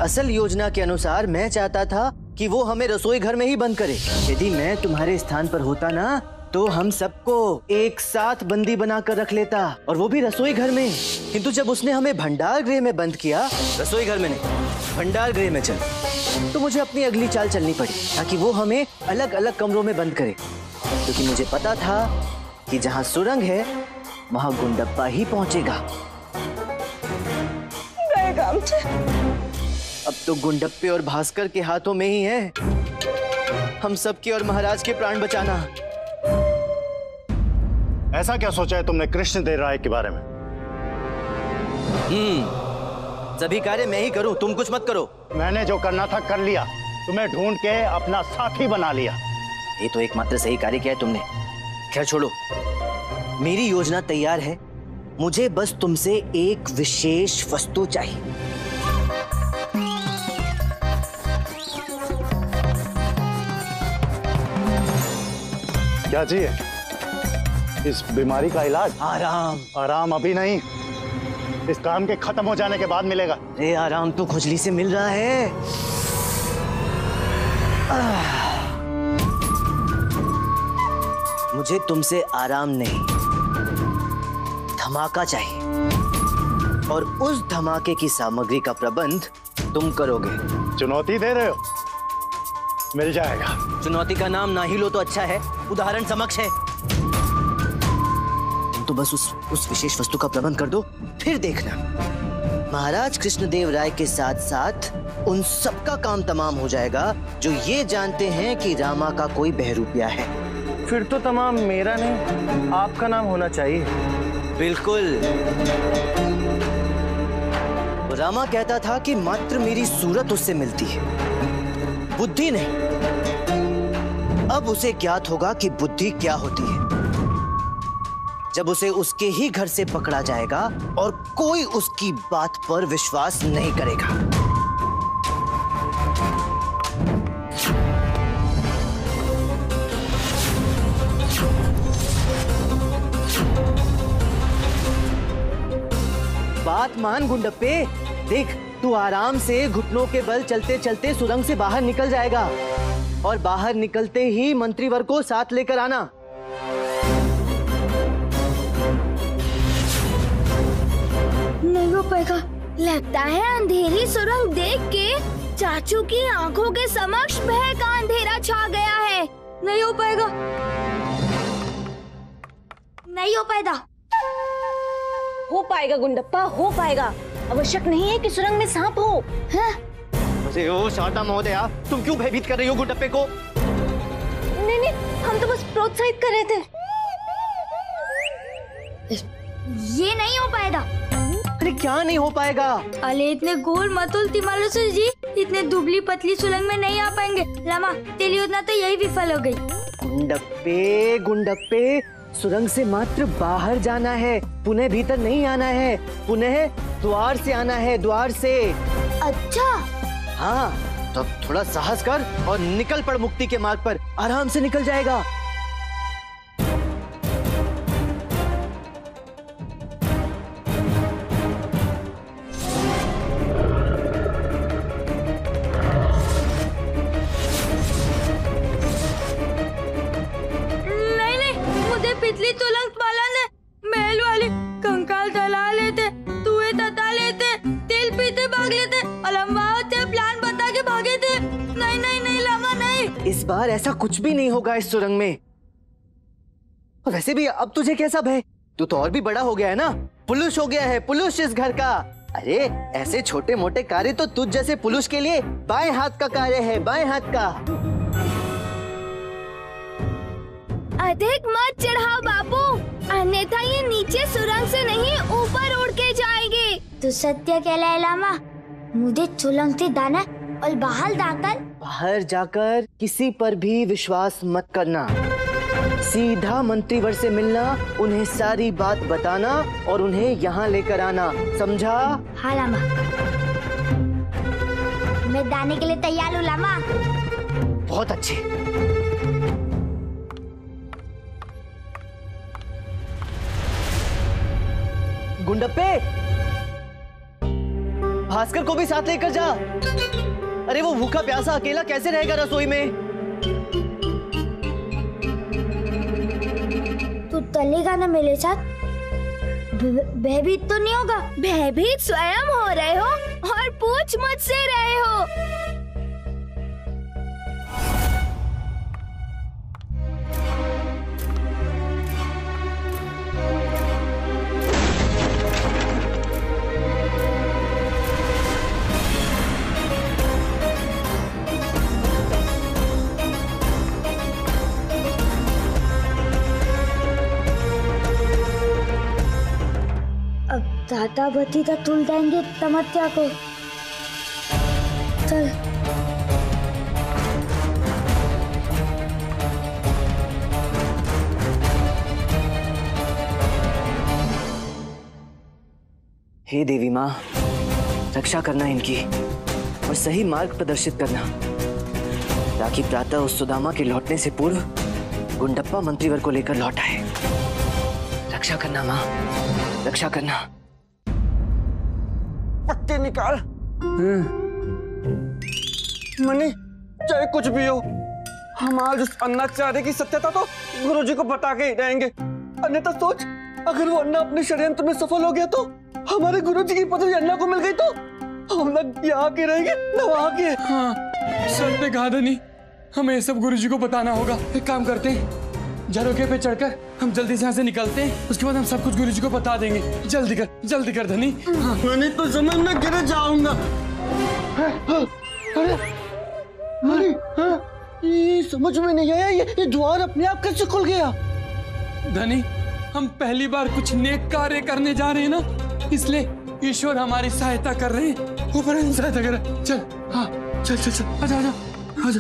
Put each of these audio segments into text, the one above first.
असल योजना के अनुसार मैं चाहता था कि वो हमें रसोई घर में ही बंद करे। यदि मैं तुम्हारे स्थान पर होता ना तो हम सबको एक साथ बंदी बनाकर रख लेता, और वो भी रसोई घर में। किंतु जब उसने हमें भंडार गृह में बंद किया, रसोई घर में नहीं भंडार गृह में चल, तो मुझे अपनी अगली चाल चलनी पड़ी ताकि वो हमें अलग अलग कमरों में बंद करे, क्योंकि मुझे पता था कि जहाँ सुरंग है वहाँ गुंडप्पा ही पहुंचेगा। अब तो गुंडप्पे और भास्कर के हाथों में ही है हम सबके और महाराज के प्राण बचाना। ऐसा क्या सोचा है तुमने कृष्णदेव राय के बारे में? सभी कार्य मैं ही करूं, तुम कुछ मत करो। मैंने जो करना था कर लिया, तुम्हें ढूंढ के अपना साथी बना लिया। ये तो एकमात्र सही कार्य किया है तुमने। खैर छोड़ो, मेरी योजना तैयार है। मुझे बस तुमसे एक विशेष वस्तु चाहिए। क्या चाहिए? इस बीमारी का इलाज? आराम। आराम अभी नहीं, इस काम के खत्म हो जाने के बाद मिलेगा। अरे आराम तो खुजली से मिल रहा है। मुझे तुमसे आराम नहीं, धमाका चाहिए, और उस धमाके की सामग्री का प्रबंध तुम करोगे। चुनौती दे रहे हो? मिल जाएगा। चुनौती का नाम ना ही लो तो अच्छा है, उदाहरण समक्ष है। तुम तो बस उस विशेष वस्तु का प्रबंध कर दो, फिर देखना महाराज कृष्णदेव राय के साथ साथ उन सबका काम तमाम हो जाएगा जो ये जानते हैं कि रामा का कोई बहरूपिया है। फिर तो तमाम मेरा नहीं, आपका नाम होना चाहिए। बिल्कुल। रामा कहता था कि मात्र मेरी सूरत उससे मिलती है, बुद्धि नहीं। अब उसे ज्ञात होगा कि बुद्धि क्या होती है जब उसे उसके ही घर से पकड़ा जाएगा और कोई उसकी बात पर विश्वास नहीं करेगा। बात मान गुंडप्पे, देख तू आराम से घुटनों के बल चलते चलते सुरंग से बाहर निकल जाएगा, और बाहर निकलते ही मंत्रीवर को साथ लेकर आना। नहीं हो पाएगा। लगता है अंधेरी सुरंग देख के चाचू की आंखों के समक्ष भय का अंधेरा छा गया है। नहीं हो पाएगा, नहीं हो पाएगा। हो पाएगा गुंडप्पा, हो पाएगा। आवश्यक नहीं है कि सुरंग में सांप हो। अरे ओ शारदा महोदया, तुम क्यों भयभीत कर रही हो गुंडप्पे को? नहीं नहीं, हम तो बस प्रोत्साहित कर रहे थे। ये नहीं हो पाएगा। अरे क्या नहीं हो पाएगा? अरे इतने गोल मतुल तिमालू से जी इतने दुबली पतली सुरंग में नहीं आ पाएंगे। लामा तेरी योजना तो यही विफल हो गई। गुंडप्पे गुंडप्पे, सुरंग से मात्र बाहर जाना है, पुनः भीतर नहीं आना है। पुनः द्वार से आना है, द्वार से। अच्छा हाँ, तो थोड़ा साहस कर और निकल पड़ मुक्ति के मार्ग पर, आराम से निकल जाएगा। पिछली तुलंग पाला ने महल वाले कंकाल दला लेते, तुए तता लेते, तेल पीते भाग लेते, अलम्बाते प्लान बता के भागे थे। नहीं नहीं नहीं लामा नहीं। इस बार ऐसा कुछ भी नहीं होगा इस सुरंग में। और वैसे भी अब तुझे कैसा भय? तू तो और भी बड़ा हो गया है ना, पुरुष हो गया है, पुरुष इस घर का। अरे ऐसे छोटे मोटे कार्य तो तुझ जैसे पुरुष के लिए बाएं हाथ का कार्य है, बाएं हाथ का। अधिक मत चढ़ाओ बापू, अन्यथा ये नीचे सुरंग से नहीं ऊपर उड़ के जाएंगे। तो सत्य कहलाए लामा, मुझे सुरंग से दाना और बाहर जाकर किसी पर भी विश्वास मत करना। सीधा मंत्रीवर से मिलना, उन्हें सारी बात बताना और उन्हें यहाँ लेकर आना, समझा? हाँ लामा, मैं दाने के लिए तैयार हूँ लामा। बहुत अच्छे। गुंडप्पे, भास्कर को भी साथ लेकर जा। अरे वो भूखा प्यासा अकेला कैसे रहेगा रसोई में? तू चलेगा ना मेरे साथ? भयभीत तो नहीं होगा? भयभीत स्वयं हो रहे हो और पूछ मुझसे रहे हो। दादा भतीजा तुल देंगे तमत्या को। चल। हे देवी माँ, रक्षा करना इनकी और सही मार्ग प्रदर्शित करना, ताकि प्रातः उस सुदामा के लौटने से पूर्व गुंडप्पा मंत्रीवर को लेकर लौट आए। रक्षा करना माँ, रक्षा करना। पत्ते निकाल। मनी, चाहे कुछ भी हो, हम आज उस अन्नाचार्य की सत्यता तो गुरुजी को बता के ही रहेंगे। अन्यथा सोच, अगर वो अन्ना अपने षड्यंत्र में सफल हो गया तो हमारे गुरुजी की पदवी अन्ना को मिल गई तो हम लोग यहाँ के रहेंगे न वहाँ के। हाँ, सर पे कहा धनी, हमें सब गुरुजी को बताना होगा। एक काम करते हैं, झरोखे पे चढ़कर हम जल्दी से यहाँ से निकलते हैं, उसके बाद हम सब कुछ गुरुजी को बता देंगे। जल्दी कर धनी। हाँ। मैंने तो समझ में गिर जाऊंगा। अरे ये समझ में नहीं आया, ये द्वार अपने आप कैसे खुल गया? धनी, हम पहली बार कुछ नेक कार्य करने जा रहे हैं ना, इसलिए ईश्वर हमारी सहायता कर रहे हैं। ऊपर सहायता कर रहे हैं। चल, हाँ, चल, आजा।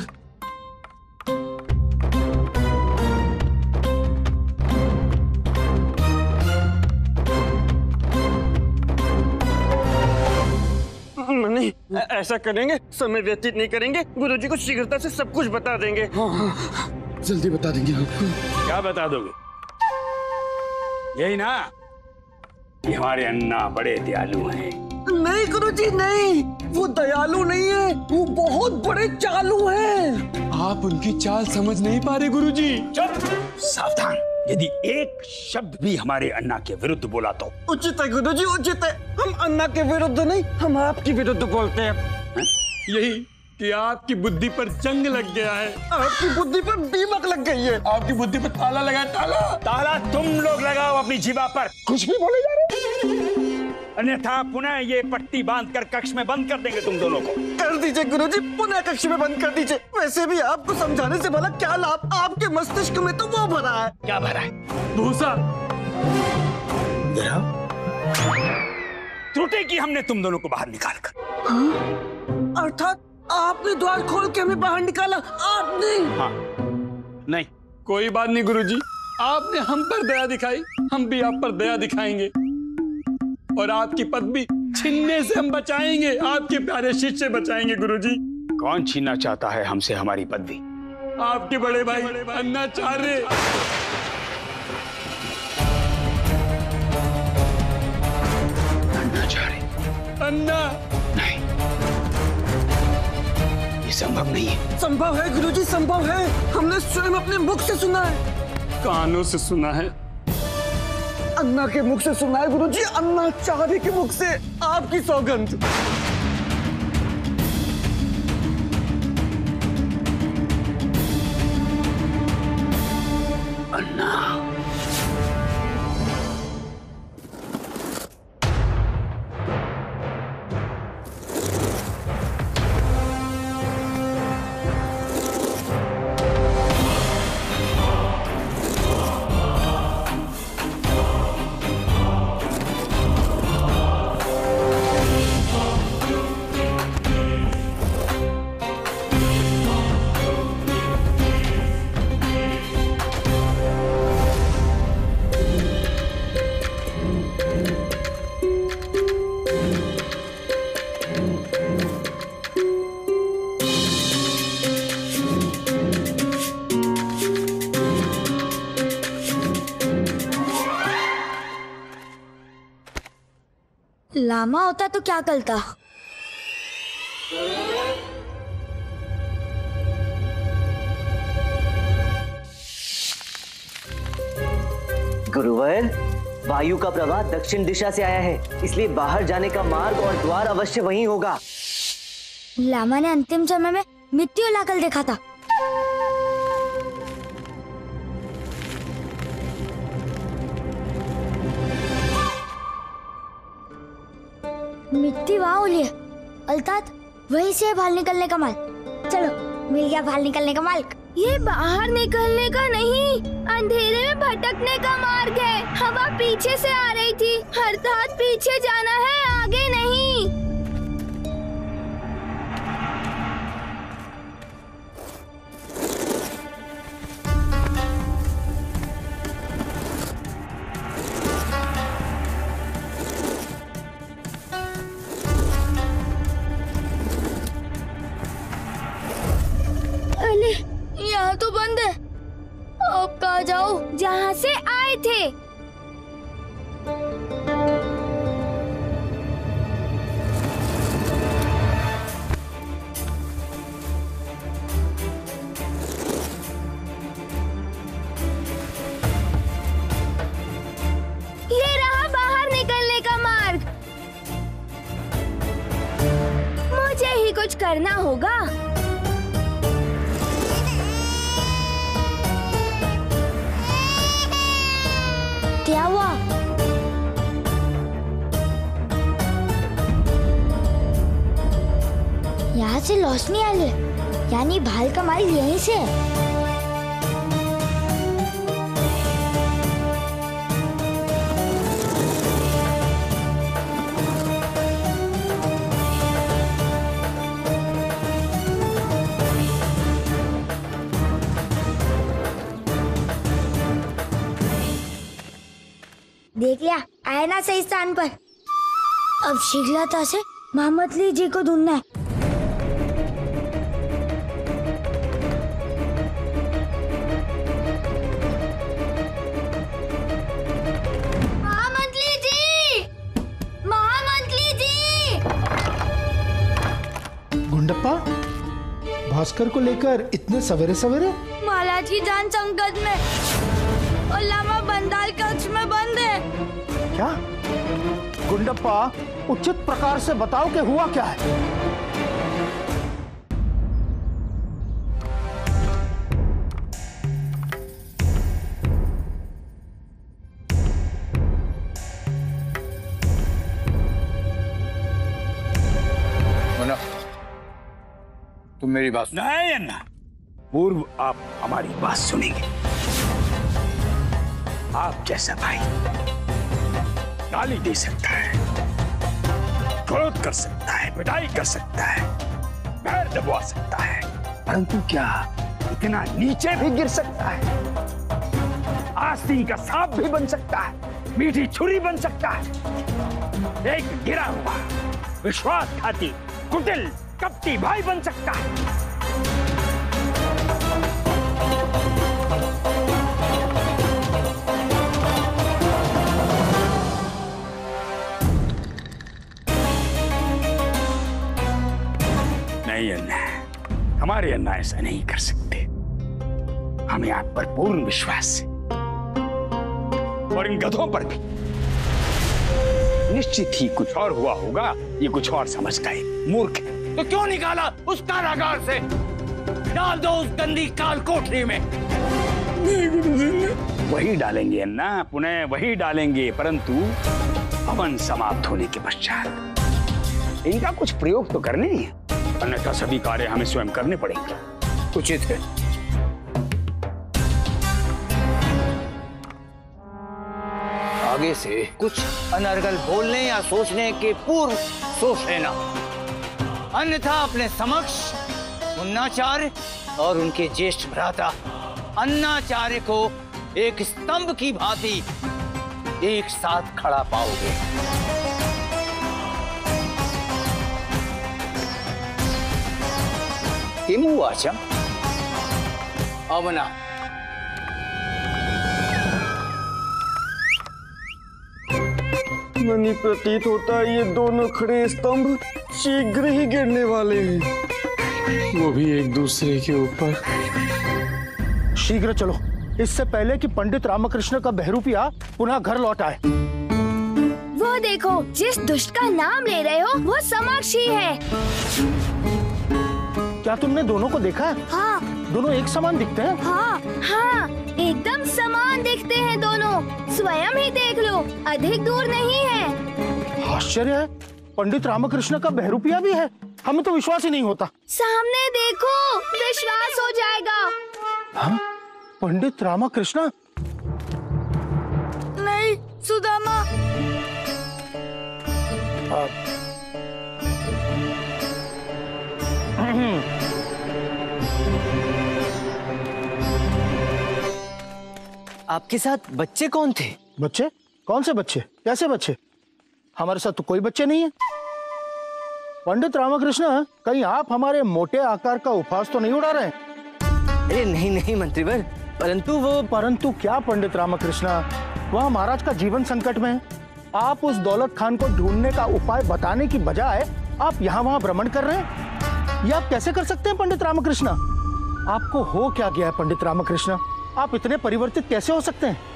नहीं, ऐसा करेंगे, समय व्यतीत नहीं करेंगे, गुरुजी को शीघ्रता से सब कुछ बता देंगे। हाँ, जल्दी बता देंगे आपको। क्या बता दोगे? यही ना, ये हमारे अन्ना बड़े दयालु हैं। नहीं गुरुजी नहीं, वो दयालु नहीं है, वो बहुत बड़े चालू हैं। आप उनकी चाल समझ नहीं पा रहे गुरुजी। चुप, सावधान। यदि एक शब्द भी हमारे अन्ना के विरुद्ध बोला तो उचित है गुरुजी, उचित है। हम अन्ना के विरुद्ध नहीं, हम आपके विरुद्ध बोलते हैं। यही कि आपकी बुद्धि पर जंग लग गया है। आपकी बुद्धि पर दीमक लग गई है। आपकी बुद्धि पर ताला लगा है, ताला तुम लोग लगाओ अपनी जीवा पर। कुछ भी बोले जा रहे, अन्यथा पुनः ये पट्टी बांधकर कक्ष में बंद कर देंगे तुम दोनों को। कर दीजिए गुरुजी, पुनः कक्ष में बंद कर दीजिए। वैसे भी आपको समझाने से भला क्या लाभ, आपके मस्तिष्क में तो वो भरा है। क्या भरा है? भूसा। त्रुटि की हमने तुम दोनों को बाहर निकाल कर। हाँ? अर्थात आपने द्वार खोल के हमें बाहर निकाला? आपने? हाँ, नहीं। कोई बात नहीं गुरुजी, आपने हम पर दया दिखाई, हम भी आप पर दया दिखाएंगे और आपकी पदवी छीनने से हम बचाएंगे, आपके प्यारे शिष्य बचाएंगे गुरुजी। कौन छीनना चाहता है हमसे हमारी पदवी? आपके बड़े भाई अन्नाचार्य। अन्नाचार्य? अन्ना नहीं, ये संभव नहीं है। संभव है गुरुजी, संभव है। हमने स्वयं अपने मुख से सुना है। कानों से सुना है? अन्ना के मुख से सुना है गुरुजी, अन्नाचार्य के मुख से। आपकी सौगंध। अन्ना, लामा होता तो क्या करता? गुरुवर, वायु का प्रवाह दक्षिण दिशा से आया है, इसलिए बाहर जाने का मार्ग और द्वार अवश्य वहीं होगा। लामा ने अंतिम समय में मिट्टी उलाकर देखा था। मिट्टी वहाँ उली है, अर्थात वहीं से बाहर निकलने का मार्ग। चलो, मिल गया बाहर निकलने का मार्ग। ये बाहर निकलने का नहीं, अंधेरे में भटकने का मार्ग है। हवा पीछे से आ रही थी, अर्थात पीछे जाना है, आगे नहीं। यहाँ तो बंद है, अब कहाँ जाओ? जहाँ से आए थे। ये रहा बाहर निकलने का मार्ग। मुझे ही कुछ करना होगा। क्या हुआ? यहाँ से लॉस नहीं आले, यानी भाल का माल यहीं से है। देख लिया, आए ना सही स्थान पर। अब शीघ्रता से महामतली जी को ढूंढना है। महामतली जी, महामतली जी। गुंडप्पा, भास्कर को लेकर इतने सवेरे सवेरे? महाराज की जान संकट में और लामा बंदाल कक्ष में बंद है। क्या? गुंडप्पा, उचित प्रकार से बताओ कि हुआ क्या है। तुम मेरी बात नहीं अन्ना, पूर्व आप हमारी बात सुनेंगे। आप जैसा भाई गाली दे सकता है, क्रोध कर सकता है, पिटाई कर सकता है, पैर दबा सकता है, परंतु क्या इतना नीचे भी गिर सकता है? आस्तीन का सांप भी बन सकता है, मीठी छुरी बन सकता है, एक गिरा हुआ विश्वासघाती कुटिल कपटी भाई बन सकता है। नहीं अन्ना, हमारे अन्ना ऐसा नहीं कर सकते। हमें आप पर पूर्ण विश्वास है और इन गधों पर भी। निश्चित ही कुछ और हुआ होगा, ये कुछ और समझता है, मूर्ख है। तो क्यों निकाला उस कारागार से? डाल दो उस गंदी काल कोठरी में। वही डालेंगे अन्ना, पुनः वही डालेंगे, परंतु हवन समाप्त होने के पश्चात इनका कुछ प्रयोग तो करने ही है, अन्यथा सभी कार्य हमें स्वयं करने पड़ेंगे। उचित है। आगे से कुछ अनर्गल बोलने या सोचने के पूर्व सोच लेना, अन्यथा अपने समक्ष मुन्नाचार्य और उनके ज्येष्ठ भ्राता अन्नाचार्य को एक स्तंभ की भांति एक साथ खड़ा पाओगे। किमु वाचा अवना। मनी प्रतीत होता है ये दोनों खड़े स्तंभ शीघ्र ही गिरने वाले हैं। वो भी एक दूसरे के ऊपर। शीघ्र चलो, इससे पहले कि पंडित रामकृष्ण का बहरूपिया पुनः घर लौट आए। वो देखो, जिस दुष्ट का नाम ले रहे हो वो समक्ष ही है। क्या तुमने दोनों को देखा है? हाँ दोनों एक समान दिखते हैं। हाँ हाँ, एकदम समान दिखते हैं दोनों। स्वयं ही देख लो, अधिक दूर नहीं है। आश्चर्य है, पंडित रामकृष्ण का बहरूपिया भी है। हमें तो विश्वास ही नहीं होता। सामने देखो, विश्वास हो जाएगा। हाँ? पंडित रामकृष्ण? नहीं, सुदामा। आपके साथ बच्चे कौन थे? बच्चे? कौन से बच्चे? कैसे बच्चे? हमारे साथ तो कोई बच्चे नहीं है। पंडित रामकृष्ण, कहीं आप हमारे मोटे आकार का उपहास तो नहीं उड़ा रहे? अरे नहीं नहीं मंत्रीवर, परंतु क्या पंडित रामकृष्ण, वह महाराज का जीवन संकट में है। आप उस दौलत खान को ढूंढने का उपाय बताने की बजाय आप यहाँ वहाँ भ्रमण कर रहे हैं। ये आप कैसे कर सकते हैं पंडित रामकृष्ण? आपको हो क्या गया है पंडित रामकृष्ण? आप इतने परिवर्तित कैसे हो सकते हैं?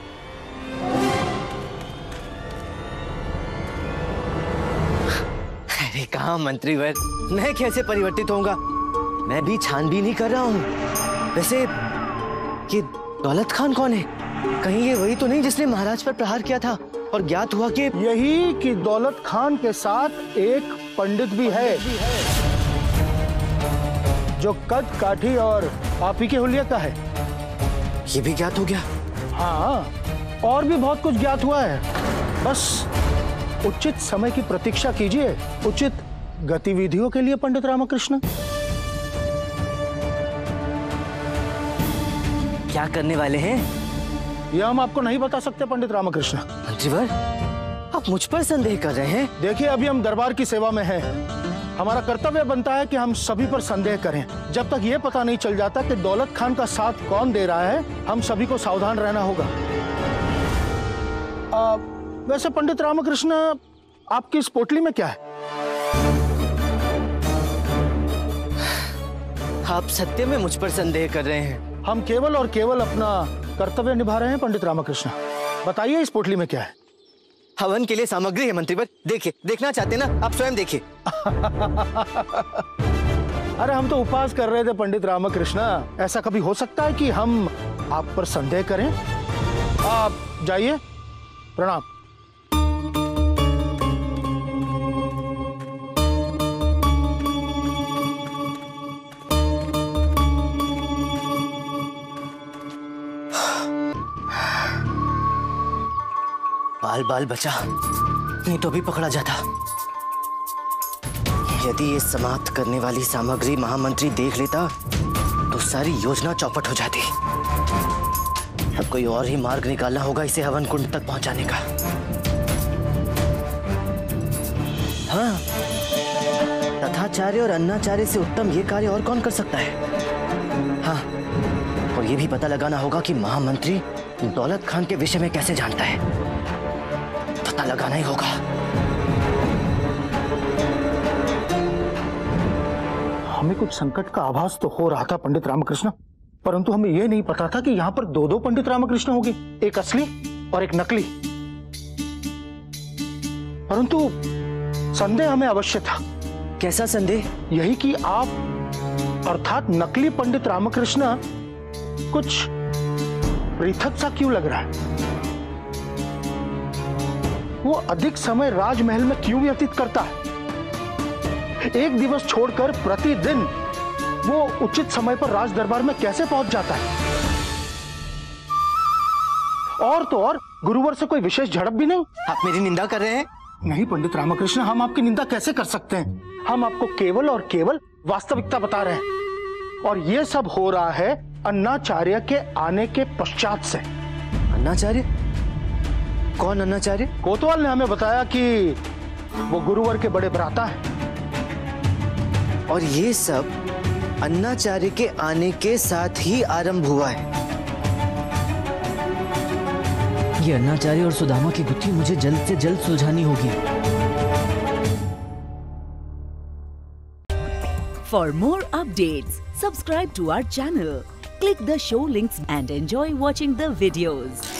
अरे कहाँ मंत्रीवर, मैं कैसे परिवर्तित होऊंगा? मैं भी छानबीन ही कर रहा हूँ। वैसे ये दौलत खान कौन है? कहीं ये वही तो नहीं जिसने महाराज पर प्रहार किया था और ज्ञात हुआ कि यही कि दौलत खान के साथ एक पंडित भी है जो कद काठी और आप ही के हुलिया का है। ये भी ज्ञात हो गया? हाँ, और भी बहुत कुछ ज्ञात हुआ है। बस उचित समय की प्रतीक्षा कीजिए, उचित गतिविधियों के लिए पंडित रामकृष्ण। क्या करने वाले हैं? यह हम आपको नहीं बता सकते पंडित रामकृष्ण। मंत्रीवर, आप मुझ पर संदेह कर रहे हैं? देखिए, अभी हम दरबार की सेवा में हैं। हमारा कर्तव्य बनता है कि हम सभी पर संदेह करें। जब तक ये पता नहीं चल जाता कि दौलत खान का साथ कौन दे रहा है, हम सभी को सावधान रहना होगा। वैसे पंडित रामकृष्ण, आपकी इस पोटली में क्या है? आप सत्य में मुझ पर संदेह कर रहे हैं? हम केवल और केवल अपना कर्तव्य निभा रहे हैं पंडित रामकृष्ण। बताइए इस पोटली में क्या है? हवन के लिए सामग्री है मंत्रीवर। देखिए, देखना चाहते हैं ना? आप स्वयं देखिए। अरे हम तो उपवास कर रहे थे पंडित रामकृष्ण। ऐसा कभी हो सकता है कि हम आप पर संदेह करें? आप जाइए, प्रणाम। बाल बाल बचा, नहीं तो भी पकड़ा जाता। यदि ये समाप्त करने वाली सामग्री महामंत्री देख लेता तो सारी योजना चौपट हो जाती। अब कोई और ही मार्ग निकालना होगा इसे हवन कुंड तक पहुंचाने का। हाँ, तथाचार्य और अन्नाचार्य से उत्तम ये कार्य और कौन कर सकता है? हाँ, और ये भी पता लगाना होगा कि महामंत्री दौलत खान के विषय में कैसे जानता है। पता लगाना ही होगा। हमें कुछ संकट का आभास तो हो रहा था पंडित रामकृष्ण, परंतु हमें यह नहीं पता था कि यहाँ पर दो दो पंडित रामकृष्ण होंगे, एक असली और एक नकली। परंतु संदेह हमें अवश्य था। कैसा संदेह? यही कि आप अर्थात नकली पंडित रामकृष्ण कुछ पृथक सा क्यों लग रहा है? वो अधिक समय राजमहल में क्यों व्यतीत करता है? एक दिवस छोड़कर प्रतिदिन वो उचित समय पर राज दरबार में कैसे पहुंच जाता है? और तो और गुरुवर से कोई विशेष झड़प भी नहीं। आप मेरी निंदा कर रहे हैं? नहीं पंडित रामकृष्ण, हम आपकी निंदा कैसे कर सकते हैं? हम आपको केवल और केवल वास्तविकता बता रहे हैं। और ये सब हो रहा है अन्नाचार्य के आने के पश्चात से। अन्नाचार्य? कौन अन्नाचार्य? कोतवाल ने हमें बताया कि वो गुरुवर के बड़े भ्राता हैं। और ये सब अन्नाचार्य के आने के साथ ही आरंभ हुआ है। ये अन्नाचार्य और सुदामा की गुत्थी मुझे जल्द से जल्द सुलझानी होगी। For more updates, subscribe to our channel, click the show links and enjoy watching the videos.